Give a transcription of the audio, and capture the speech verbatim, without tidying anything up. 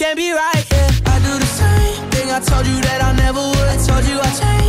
can't be right, yeah. I do the same thing I told you that I never would. I told you I changed